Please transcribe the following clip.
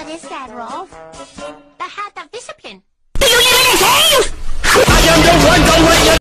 What is that, Rolf? The hat of discipline. Do you live in a cave? I am the one, don't let you